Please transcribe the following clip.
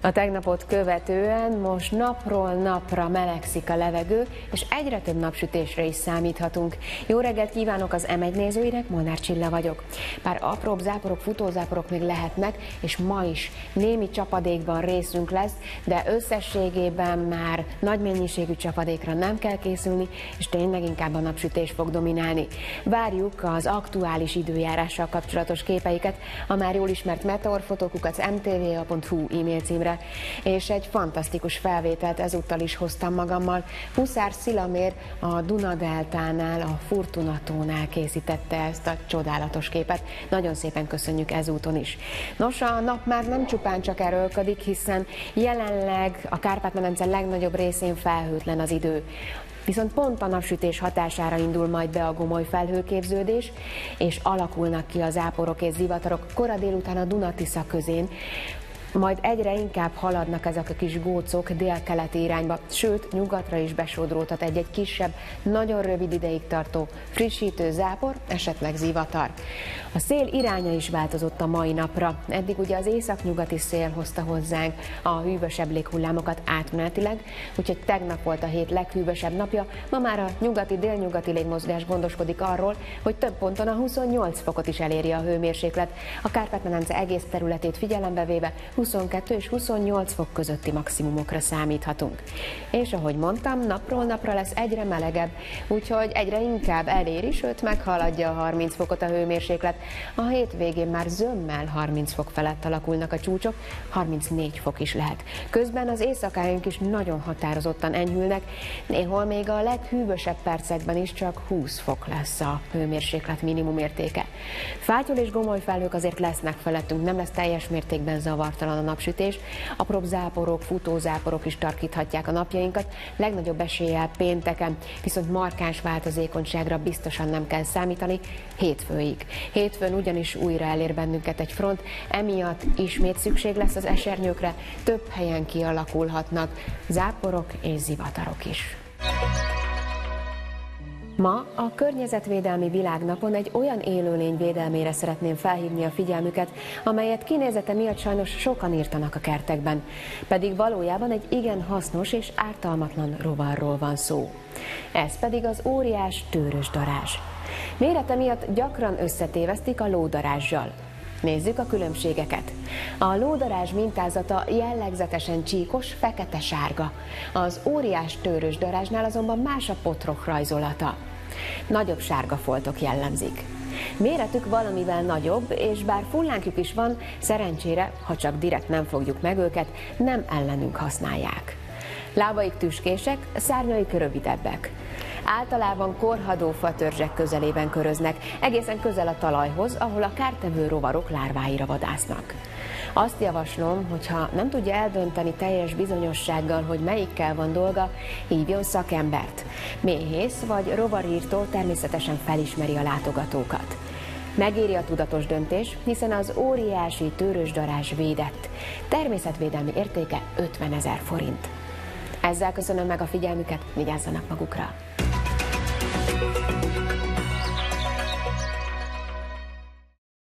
A tegnapot követően most napról napra melegszik a levegő, és egyre több napsütésre is számíthatunk. Jó reggelt kívánok az M1 nézőinek, Molnár Csilla vagyok. Bár apróbb záporok, futózáporok még lehetnek, és ma is némi csapadékban részünk lesz, de összességében már nagy mennyiségű csapadékra nem kell készülni, és tényleg inkább a napsütés fog dominálni. Várjuk az aktuális időjárással kapcsolatos képeiket a már jól ismert meteorfotókukac.mtva.hu e-mail címre. És egy fantasztikus felvételt ezúttal is hoztam magammal. Huszár Szilamér a Duna-deltánál, a Fortuna-tónál készítette ezt a csodálatos képet. Nagyon szépen köszönjük ezúton is. Nos, a nap már nem csupán csak erőlködik, hiszen jelenleg a Kárpát-medence legnagyobb részén felhőtlen az idő. Viszont pont a napsütés hatására indul majd be a gomoly felhőképződés, és alakulnak ki a záporok és zivatarok kora délután a Duna-Tisza közén. Majd egyre inkább haladnak ezek a kis gócok délkeleti irányba, sőt, nyugatra is besodródhat egy-egy kisebb, nagyon rövid ideig tartó frissítő zápor, esetleg zivatar. A szél iránya is változott a mai napra. Eddig ugye az északnyugati szél hozta hozzánk a hűvösebb léghullámokat átmenetileg, úgyhogy tegnap volt a hét leghűvösebb napja, ma már a nyugati-délnyugati légmozgás gondoskodik arról, hogy több ponton a 28 fokot is eléri a hőmérséklet. A Kárpát-medence egész területét figyelembe véve 22 és 28 fok közötti maximumokra számíthatunk. És ahogy mondtam, napról napra lesz egyre melegebb, úgyhogy egyre inkább eléri, sőt meghaladja a 30 fokot a hőmérséklet. A hétvégén már zömmel 30 fok felett alakulnak a csúcsok, 34 fok is lehet. Közben az éjszakáink is nagyon határozottan enyhülnek, néhol még a leghűvösebb percekben is csak 20 fok lesz a hőmérséklet minimum értéke. Fátyol és gomoly felhők azért lesznek felettünk, nem lesz teljes mértékben zavartalan a napsütés, apróbb záporok, futózáporok is tarkíthatják a napjainkat, legnagyobb eséllyel pénteken, viszont markáns változékonyságra biztosan nem kell számítani hétfőig. Hétfőn ugyanis újra elér bennünket egy front, emiatt ismét szükség lesz az esernyőkre, több helyen kialakulhatnak záporok és zivatarok is. Ma a Környezetvédelmi Világnapon egy olyan élőlény védelmére szeretném felhívni a figyelmüket, amelyet kinézete miatt sajnos sokan írtanak a kertekben, pedig valójában egy igen hasznos és ártalmatlan rovarról van szó. Ez pedig az óriás tőrösdarázs. Mérete miatt gyakran összetévesztik a lódarázssal. Nézzük a különbségeket. A lódarázs mintázata jellegzetesen csíkos, fekete-sárga. Az óriás tőrösdarázsnál azonban más a potrok rajzolata. Nagyobb sárga foltok jellemzik. Méretük valamivel nagyobb, és bár fullánkjuk is van, szerencsére, ha csak direkt nem fogjuk meg őket, nem ellenünk használják. Lábaik tüskések, szárnyaik rövidebbek. Általában korhadó fatörzsek közelében köröznek, egészen közel a talajhoz, ahol a kártevő rovarok lárváira vadásznak. Azt javaslom, hogy ha nem tudja eldönteni teljes bizonyossággal, hogy melyikkel van dolga, hívjon szakembert. Méhész vagy rovarírtó természetesen felismeri a látogatókat. Megéri a tudatos döntés, hiszen az óriási tőrösdarázs védett. Természetvédelmi értéke 50 000 forint. Ezzel köszönöm meg a figyelmüket, vigyázzanak magukra!